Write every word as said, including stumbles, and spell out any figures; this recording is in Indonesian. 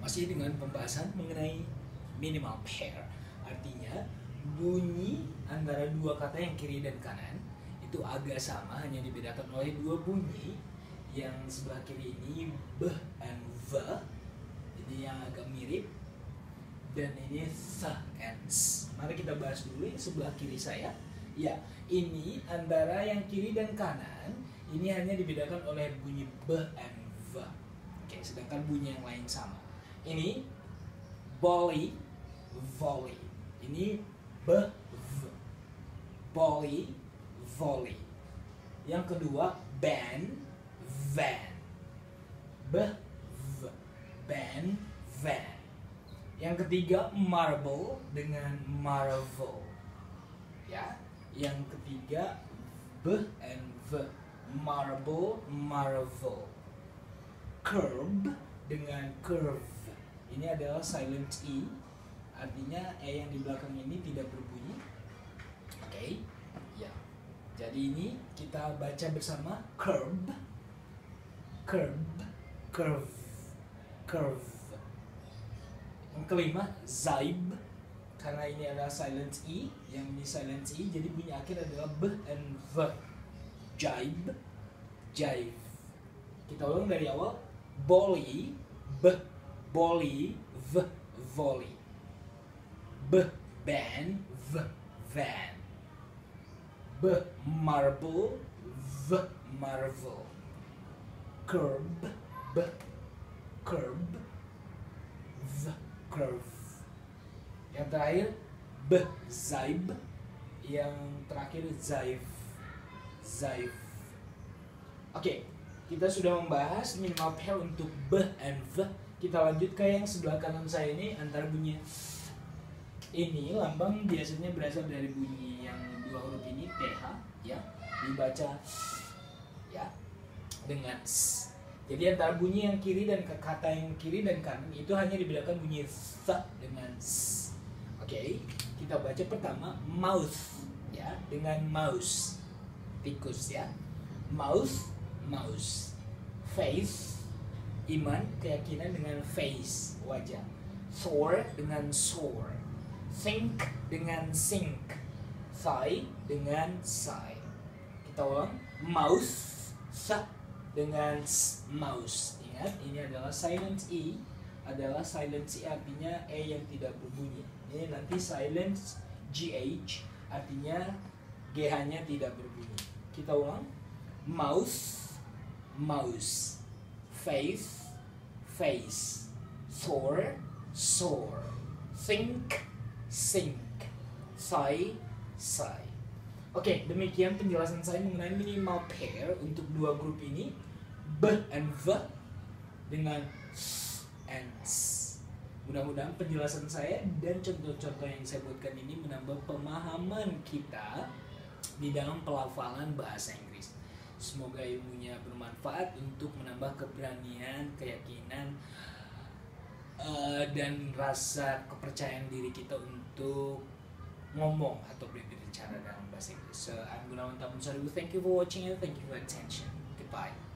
masih dengan pembahasan mengenai minimal pair. Artinya bunyi antara dua kata yang kiri dan kanan itu agak sama, hanya dibedakan oleh dua bunyi. Yang sebelah kiri ini b and v, ini yang agak mirip, dan ini th and s. Mari kita bahas dulu yang sebelah kiri saya. Ya, ini antara yang kiri dan kanan ini hanya dibedakan oleh bunyi b and v. Oke, sedangkan bunyi yang lain sama. Ini volley, volley. Ini b, v. Volley, volley. Yang kedua band, van. B, v. Band, van. Yang ketiga marble dengan marvel. Ya. Yang ketiga b and v. Marble, marvel. Curb dengan curve. Ini adalah silent E, artinya E yang di belakang ini tidak berbunyi. Oke, okay. Ya. Jadi ini kita baca bersama curb, curb, curve, curve. Yang kelima zibe, karena ini adalah silent E, yang ini silent E, jadi bunyi akhir adalah b and v. Jibe, jive. Kita ulang dari awal. Volley, b, volley, v, volley. B, band, v, van. B, marble, v, marvel. Curb, b, curb, v, curve. Yang terakhir b, zibe. Yang terakhir zive, zive. Oke, okay. Kita sudah membahas minimal pair untuk b and v. Kita lanjut ke yang sebelah kanan saya ini, antara bunyi ini lambang biasanya berasal dari bunyi yang dua huruf ini th, ya, dibaca ya dengan s. Jadi antara bunyi yang kiri dan kata yang kiri dan kanan itu hanya dibedakan bunyi th dengan s. Oke, okay. Kita baca pertama mouth, ya, dengan mouse, tikus, ya. Mouth, mouse. Faith, iman, keyakinan, dengan face, wajah. Soar dengan soar. Think dengan sink. Sigh dengan sigh. Kita ulang. Mouse, th dengan s, mouse. Ingat, ini adalah silent E, adalah silent E artinya E yang tidak berbunyi. Ini nanti silent G H artinya G H-nya tidak berbunyi. Kita ulang. Mouse, mouse. Faith, face. Soar, soar. Think, sink. Sigh, sigh. Oke, demikian penjelasan saya mengenai minimal pair untuk dua grup ini, b and v dengan s and s. Mudah-mudahan penjelasan saya dan contoh-contoh yang saya buatkan ini menambah pemahaman kita di dalam pelafalan bahasa Inggris. Semoga ilmunya bermanfaat untuk menambah keberanian, keyakinan, uh, dan rasa kepercayaan diri kita untuk ngomong atau berbicara dalam bahasa Inggris. So, I'm Gunawan Tamunsari. Thank you for watching and thank you for attention. Goodbye.